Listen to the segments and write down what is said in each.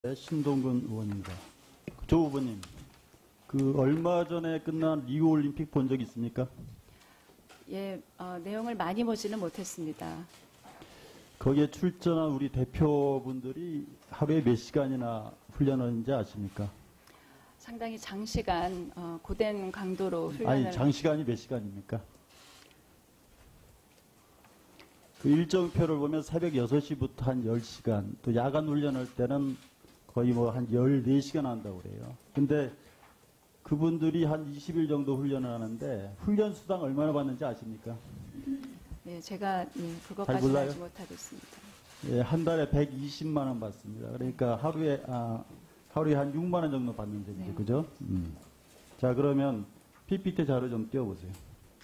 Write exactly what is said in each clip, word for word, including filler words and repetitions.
신동근 의원입니다. 조 후보님, 그 얼마 전에 끝난 리우 올림픽 본 적 있습니까? 예, 어, 내용을 많이 보지는 못했습니다. 거기에 출전한 우리 대표분들이 하루에 몇 시간이나 훈련하는지 아십니까? 상당히 장시간 어, 고된 강도로 훈련을. 아니, 장시간이 몇 시간입니까? 그 일정표를 보면 새벽 여섯 시부터 한 열 시간, 또 야간 훈련할 때는 거의 뭐 한 열네 시간 한다고 그래요. 근데 그분들이 한 이십 일 정도 훈련을 하는데 훈련 수당 얼마나 받는지 아십니까? 예, 제가 예, 그것까지는 알지 못하겠습니다. 예, 한 달에 백이십만 원 받습니다. 그러니까 하루에 아, 하루에 한 육만 원 정도 받는 셈이죠. 네. 그죠? 음. 자, 그러면 피피티 자료 좀 띄워보세요.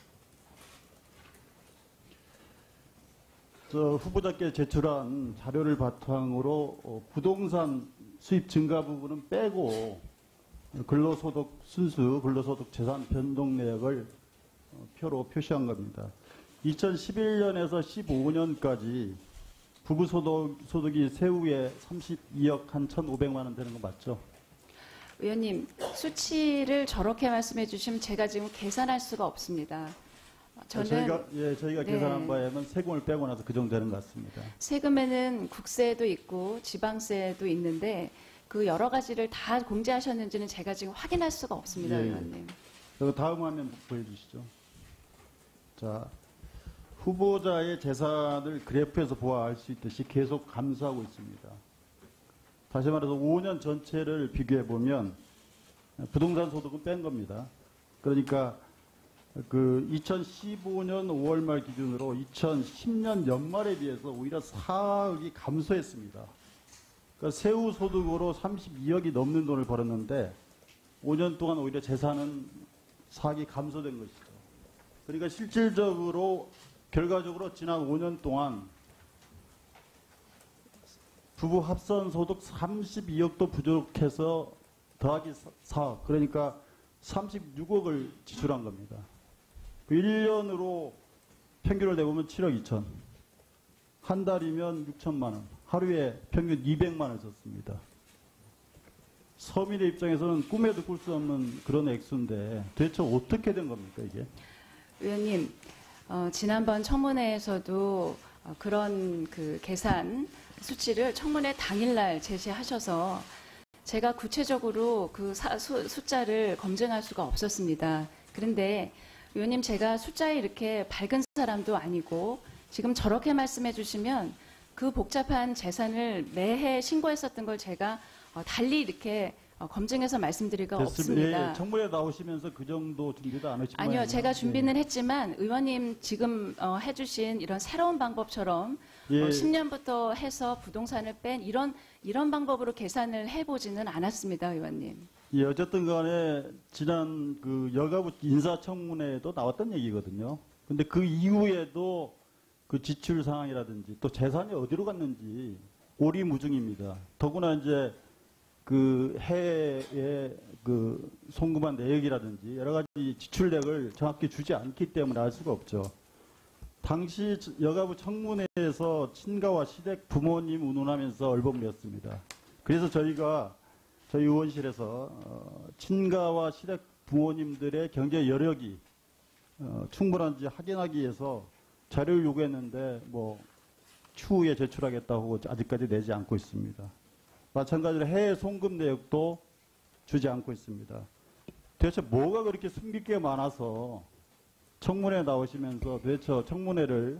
저 후보자께 제출한 자료를 바탕으로 어, 부동산 수입 증가 부분은 빼고 근로소득 순수 근로소득 재산 변동 내역을 어, 표로 표시한 겁니다. 이천십일 년에서 십오 년까지 부부 소득, 소득이 세후에 삼십이억 한 천오백만 원 되는 거 맞죠? 의원님, 수치를 저렇게 말씀해 주시면 제가 지금 계산할 수가 없습니다. 저는 저희가, 예, 저희가 네. 계산한 바에는 세금을 빼고 나서 그 정도 되는 것 같습니다. 세금에는 국세도 있고 지방세도 있는데 그 여러 가지를 다 공제하셨는지는 제가 지금 확인할 수가 없습니다, 예, 의원님. 예. 다음 화면 보여주시죠. 자, 후보자의 재산을 그래프에서 보아 알 수 있듯이 계속 감소하고 있습니다. 다시 말해서 오 년 전체를 비교해 보면 부동산 소득은 뺀 겁니다. 그러니까 그 이천십오 년 오월 말 기준으로 이천십 년 연말에 비해서 오히려 사억이 감소했습니다. 그러니까 세후 소득으로 삼십이억이 넘는 돈을 벌었는데 오 년 동안 오히려 재산은 사억이 감소된 것이죠. 그러니까 실질적으로 결과적으로 지난 오 년 동안 부부 합산 소득 삼십이억도 부족해서 더하기 사억, 그러니까 삼십육억을 지출한 겁니다. 일 년으로 평균을 내보면 칠억 이천. 한 달이면 육천만 원. 하루에 평균 이백만 원 썼습니다. 서민의 입장에서는 꿈에도 꿀 수 없는 그런 액수인데 도대체 어떻게 된 겁니까, 이게? 의원님, 어, 지난번 청문회에서도 어, 그런 그 계산 수치를 청문회 당일날 제시하셔서 제가 구체적으로 그 사, 수, 숫자를 검증할 수가 없었습니다. 그런데 의원님, 제가 숫자에 이렇게 밝은 사람도 아니고 지금 저렇게 말씀해 주시면 그 복잡한 재산을 매해 신고했었던 걸 제가 어, 달리 이렇게 어, 검증해서 말씀드리기가 없습니다. 예, 청문회 나오시면서 그 정도 준비도 안 하시고. 아니요, 제가 준비는 예. 했지만 의원님 지금 어, 해주신 이런 새로운 방법처럼 예. 어, 십 년부터 해서 부동산을 뺀 이런 이런 방법으로 계산을 해보지는 않았습니다, 의원님. 예, 어쨌든 간에 지난 그 여가부 인사청문회에도 나왔던 얘기거든요. 근데 그 이후에도 그 지출 상황이라든지 또 재산이 어디로 갔는지 오리무중입니다. 더구나 이제 그 해외에 그 송금한 내역이라든지 여러 가지 지출액을 정확히 주지 않기 때문에 알 수가 없죠. 당시 여가부 청문회에서 친가와 시댁 부모님 운운하면서 얼버무렸습니다. 그래서 저희가 저희 의원실에서 어, 친가와 시댁 부모님들의 경제 여력이 어, 충분한지 확인하기 위해서 자료를 요구했는데 뭐 추후에 제출하겠다고 아직까지 내지 않고 있습니다. 마찬가지로 해외 송금 내역도 주지 않고 있습니다. 도대체 뭐가 그렇게 숨길 게 많아서 청문회 나오시면서 도대체 청문회를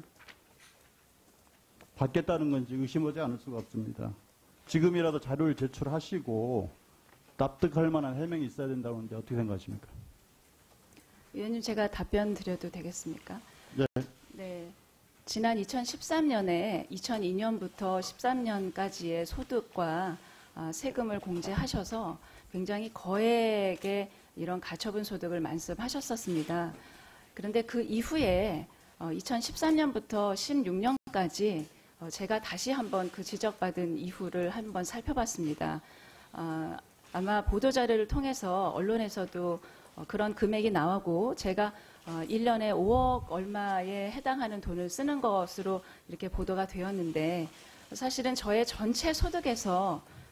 받겠다는 건지 의심하지 않을 수가 없습니다. 지금이라도 자료를 제출하시고 납득할 만한 해명이 있어야 된다는데 어떻게 생각하십니까? 의원님, 제가 답변 드려도 되겠습니까? 네. 네. 지난 이천십삼 년에 이천이 년부터 십삼 년까지의 소득과 세금을 공제하셔서 굉장히 거액의 이런 가처분 소득을 만습하셨었습니다. 그런데 그 이후에 이천십삼 년부터 십육 년까지 제가 다시 한번 그 지적받은 이후를 한번 살펴봤습니다. 아마 보도자료를 통해서 언론에서도 그런 금액이 나오고 제가 일 년에 오억 얼마에 해당하는 돈을 쓰는 것으로 이렇게 보도가 되었는데 사실은 저의 전체 소득에서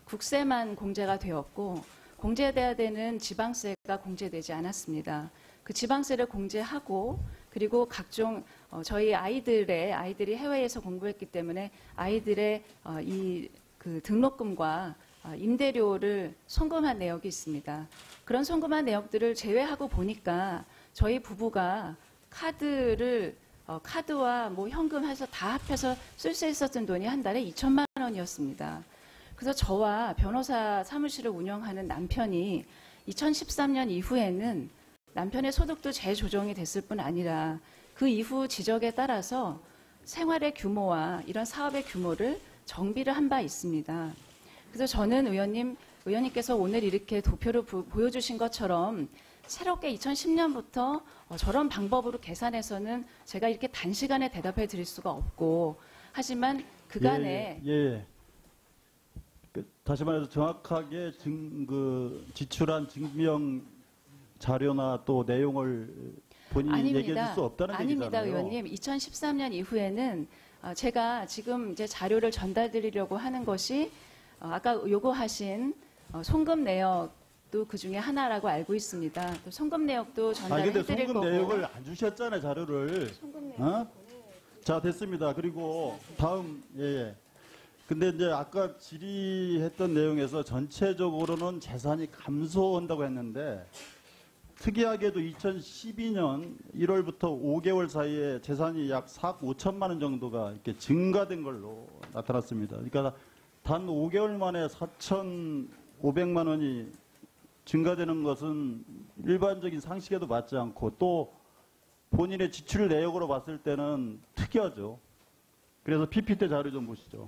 국세만 공제가 되었고 공제돼야 되는 지방세가 공제되지 않았습니다. 그 지방세를 공제하고 그리고 각종 어, 저희 아이들의 아이들이 해외에서 공부했기 때문에 아이들의 어, 이 그 등록금과 어, 임대료를 송금한 내역이 있습니다. 그런 송금한 내역들을 제외하고 보니까 저희 부부가 카드를 어, 카드와 뭐 현금 해서 다 합해서 쓸 수 있었던 돈이 한 달에 이천만 원이었습니다. 그래서 저와 변호사 사무실을 운영하는 남편이 이천십삼 년 이후에는 남편의 소득도 재조정이 됐을 뿐 아니라 그 이후 지적에 따라서 생활의 규모와 이런 사업의 규모를 정비를 한 바 있습니다. 그래서 저는 의원님, 의원님께서 오늘 이렇게 도표를 부, 보여주신 것처럼 새롭게 이천십 년부터 어, 저런 방법으로 계산해서는 제가 이렇게 단시간에 대답해 드릴 수가 없고 하지만 그간에 예, 예. 그, 다시 말해서 정확하게 증, 그, 지출한 증명 자료나 또 내용을 본인이 얘기해 줄 수 없다는 아닙니다, 얘기잖아요. 의원님. 이천십삼 년 이후에는 어, 제가 지금 이제 자료를 전달드리려고 하는 것이 어, 아까 요구하신 어, 송금 내역도 그 중에 하나라고 알고 있습니다. 또 송금 내역도 전달해 드릴 송금 거고. 내역을 안 주셨잖아요, 자료를. 송금 내역. 어? 자, 됐습니다. 그리고 다음, 예, 예. 근데 이제 아까 질의했던 내용에서 전체적으로는 재산이 감소한다고 했는데 특이하게도 이천십이 년 일월부터 오 개월 사이에 재산이 약 사억 오천만 원 정도가 이렇게 증가된 걸로 나타났습니다. 그러니까 단 오 개월 만에 사천오백만 원이 증가되는 것은 일반적인 상식에도 맞지 않고 또 본인의 지출 내역으로 봤을 때는 특이하죠. 그래서 피피티 자료 좀 보시죠.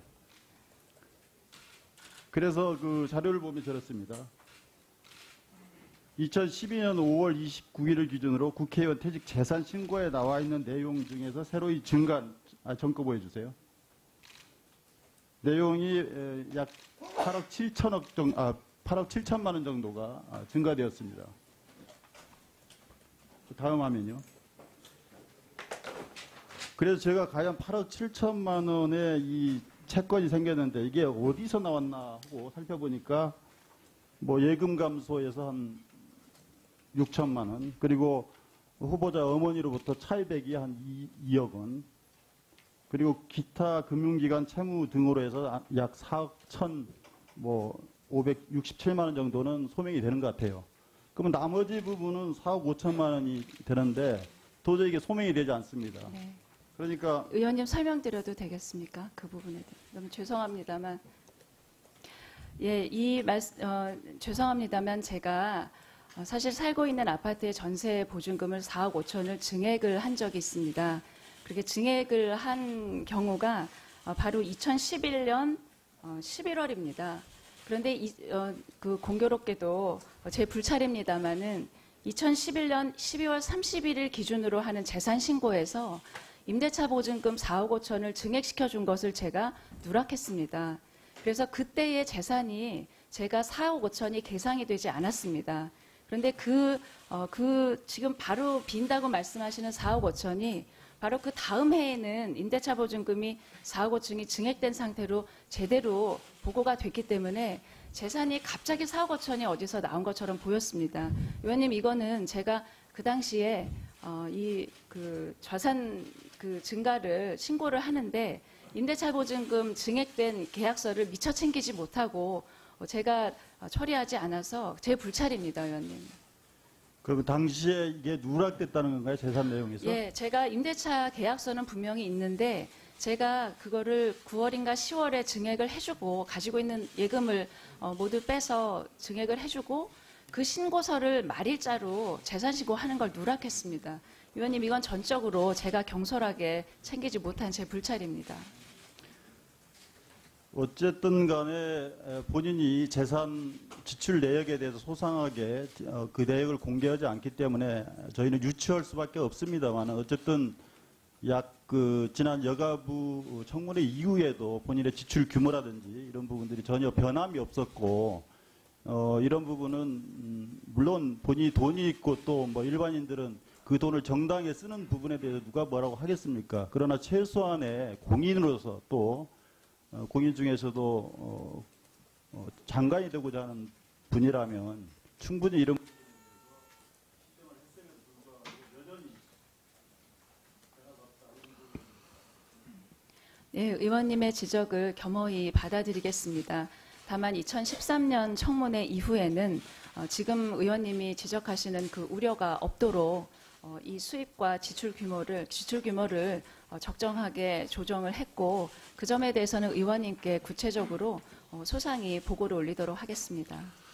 그래서 그 자료를 보면 저렇습니다. 이천십이 년 오월 이십구 일을 기준으로 국회의원 퇴직 재산 신고에 나와 있는 내용 중에서 새로이 증가한, 아, 정거 보여주세요. 내용이 약 팔억 칠천억 정도, 아, 팔억 칠천만 원 정도가 증가되었습니다. 다음 화면요. 그래서 제가 과연 팔억 칠천만 원의 이 채권이 생겼는데 이게 어디서 나왔나 하고 살펴보니까 뭐 예금 감소에서 한 육천만 원, 그리고 후보자 어머니로부터 차입액이 한 이억 원, 그리고 기타 금융기관 채무 등으로 해서 약 사억 천, 뭐 오백육십칠만 원 정도는 소명이 되는 것 같아요. 그러면 나머지 부분은 사억 오천만 원이 되는데 도저히 이게 소명이 되지 않습니다. 네. 그러니까 의원님 설명드려도 되겠습니까? 그 부분에 대해. 너무 죄송합니다만. 예, 이 말, 어, 죄송합니다만 제가 어, 사실 살고 있는 아파트의 전세 보증금을 사억 오천을 증액을 한 적이 있습니다. 그렇게 증액을 한 경우가 어, 바로 이천십일 년 어, 십일월입니다. 그런데 이, 어, 그 공교롭게도 제 불찰입니다만은 이천십일 년 십이월 삼십일 일 기준으로 하는 재산 신고에서 임대차 보증금 사억 오천을 증액시켜 준 것을 제가 누락했습니다. 그래서 그때의 재산이 제가 사억 오천이 계상이 되지 않았습니다. 그런데 그, 어, 그 지금 바로 빈다고 말씀하시는 사억 오천이 바로 그 다음 해에는 임대차 보증금이 사억 오천이 증액된 상태로 제대로 보고가 됐기 때문에 재산이 갑자기 사억 오천이 어디서 나온 것처럼 보였습니다. 의원님, 이거는 제가 그 당시에 어, 이 그 자산 그 증가를 신고를 하는데 임대차 보증금 증액된 계약서를 미처 챙기지 못하고 제가 처리하지 않아서 제 불찰입니다, 의원님. 그럼 당시에 이게 누락됐다는 건가요? 재산 내용에서? 예, 제가 임대차 계약서는 분명히 있는데 제가 그거를 구월인가 시월에 증액을 해주고 가지고 있는 예금을 어, 모두 빼서 증액을 해주고 그 신고서를 말일자로 재산 신고하는 걸 누락했습니다. 의원님, 이건 전적으로 제가 경솔하게 챙기지 못한 제 불찰입니다. 어쨌든 간에 본인이 재산 지출 내역에 대해서 소상하게 그 내역을 공개하지 않기 때문에 저희는 유추할 수밖에 없습니다만 어쨌든 약 그 지난 여가부 청문회 이후에도 본인의 지출 규모라든지 이런 부분들이 전혀 변함이 없었고 어 이런 부분은 음 물론 본인이 돈이 있고 또 뭐 일반인들은 그 돈을 정당하게 쓰는 부분에 대해서 누가 뭐라고 하겠습니까? 그러나 최소한의 공인으로서 또 어, 공인 중에서도 어, 어, 장관이 되고자 하는 분이라면 충분히 이런 네, 의원님의 지적을 겸허히 받아들이겠습니다. 다만 이천십삼 년 청문회 이후에는 어, 지금 의원님이 지적하시는 그 우려가 없도록 어, 이 수입과 지출 규모를 지출 규모를 어, 적정하게 조정을 했고 그 점에 대해서는 의원님께 구체적으로 어, 소상히 보고를 올리도록 하겠습니다.